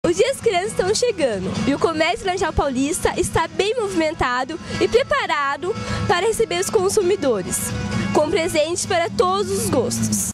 Os dias das crianças estão chegando e o comércio Laranjal Paulista está bem movimentado e preparado para receber os consumidores, com presentes para todos os gostos.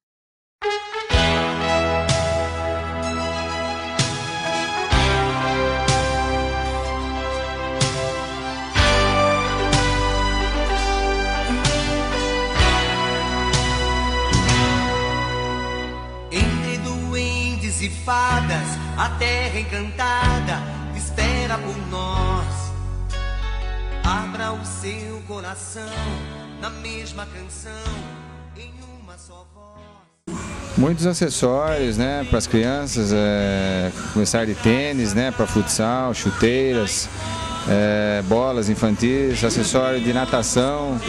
Entre duendes e fadas, a terra encantada espera por nós. Abra o seu coração na mesma canção, em uma só voz. Muitos acessórios, né, para as crianças, começar de tênis, né, para futsal, chuteiras, bolas infantis, acessório de natação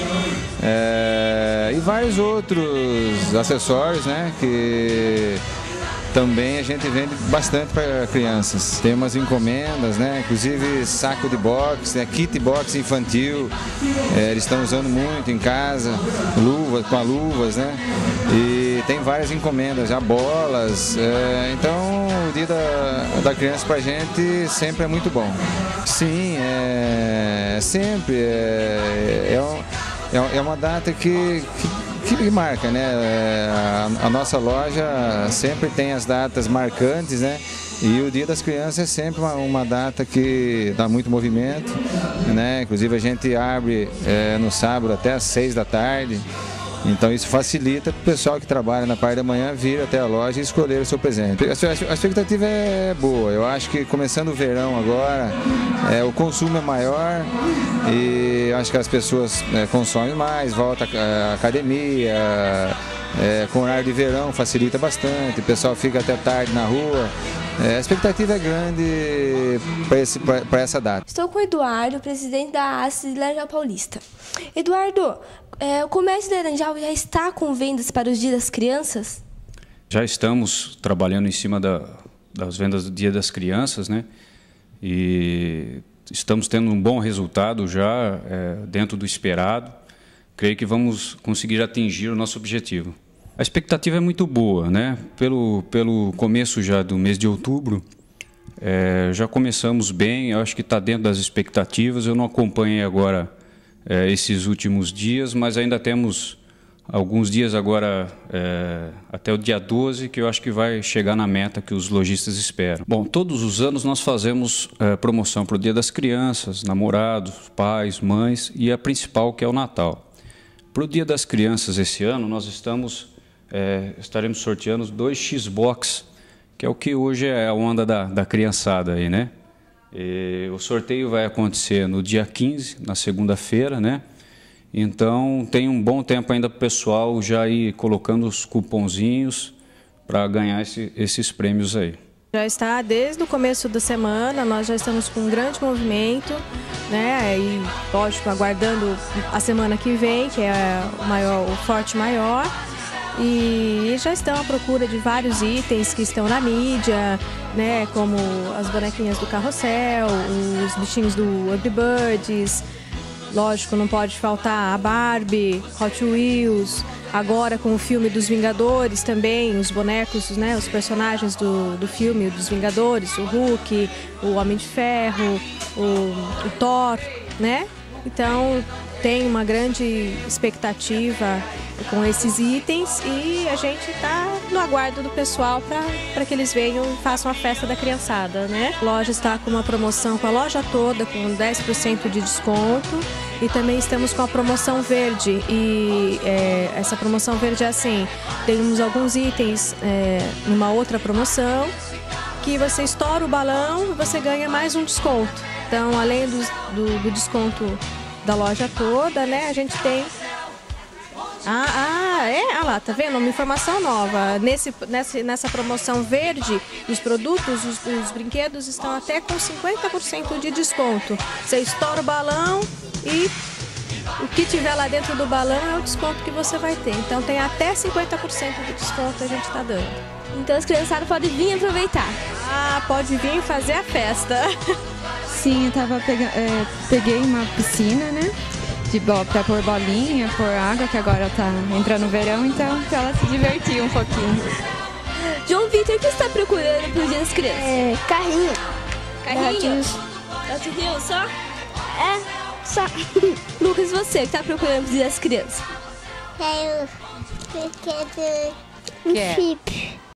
e vários outros acessórios, né, que também a gente vende bastante para crianças. Tem umas encomendas, né? Inclusive saco de boxe, né? Kit boxe infantil, eles estão usando muito em casa, luvas, né? E tem várias encomendas, já bolas. Então o dia da criança para a gente sempre é muito bom. Sim, sempre. É uma data que marca, né? A nossa loja sempre tem as datas marcantes, né? E o Dia das Crianças é sempre uma data que dá muito movimento, né? Inclusive a gente abre no sábado até às 6 da tarde. Então isso facilita para o pessoal que trabalha na parte da manhã vir até a loja e escolher o seu presente. A expectativa é boa. Eu acho que começando o verão agora, o consumo é maior e acho que as pessoas consomem mais, volta à academia, com horário de verão facilita bastante, o pessoal fica até tarde na rua. A expectativa é grande para essa data. Estou com o Eduardo, presidente da ACES de Laranjal Paulista. Eduardo, o comércio de Laranjal já está com vendas para os Dias das Crianças? Já estamos trabalhando em cima das vendas do Dia das Crianças, né? E estamos tendo um bom resultado já dentro do esperado. Creio que vamos conseguir atingir o nosso objetivo. A expectativa é muito boa, né? Pelo começo já do mês de outubro, já começamos bem, eu acho que está dentro das expectativas. Eu não acompanhei agora esses últimos dias, mas ainda temos alguns dias agora, até o dia 12, que eu acho que vai chegar na meta que os lojistas esperam. Bom, todos os anos nós fazemos promoção para o Dia das Crianças, namorados, pais, mães e a principal, que é o Natal. Para o Dia das Crianças esse ano, nós estaremos sorteando 2 X-Box, que é o que hoje é a onda da criançada aí, né? O sorteio vai acontecer no dia 15, na segunda-feira, né? Então tem um bom tempo ainda para o pessoal já ir colocando os cupomzinhos para ganhar esses prêmios aí. Já está desde o começo da semana, nós já estamos com um grande movimento, né? E lógico, aguardando a semana que vem, que é o forte maior. E já estão à procura de vários itens que estão na mídia, né, como as bonequinhas do Carrossel, os bichinhos do Angry Birds, lógico, não pode faltar a Barbie, Hot Wheels, agora com o filme dos Vingadores também, os bonecos, né, os personagens do filme dos Vingadores, o Hulk, o Homem de Ferro, o Thor, né? Então tem uma grande expectativa com esses itens e a gente está no aguardo do pessoal para que eles venham e façam a festa da criançada, né? A loja está com uma promoção com a loja toda, com 10% de desconto, e também estamos com a promoção verde. E essa promoção verde é assim, temos alguns itens numa outra promoção que você estoura o balão e você ganha mais um desconto. Então, além do desconto da loja toda, né, a gente tem... Ah lá, tá vendo? Uma informação nova. Nessa promoção verde, os produtos, os brinquedos estão até com 50% de desconto. Você estoura o balão e o que tiver lá dentro do balão é o desconto que você vai ter. Então tem até 50% de desconto a gente está dando. Então as criançadas podem vir aproveitar. Pode vir fazer a festa. Sim, eu peguei uma piscina, né? Para pôr bolinha, pôr água, que agora tá entrando o verão, então para ela se divertir um pouquinho. João Vitor, o que você está procurando pro Dia das Crianças? Carrinho. Carrinho? Da Rio só? Só. Lucas, você, o que está procurando pro Dia das Crianças? Quero brinquedo Quer. chip.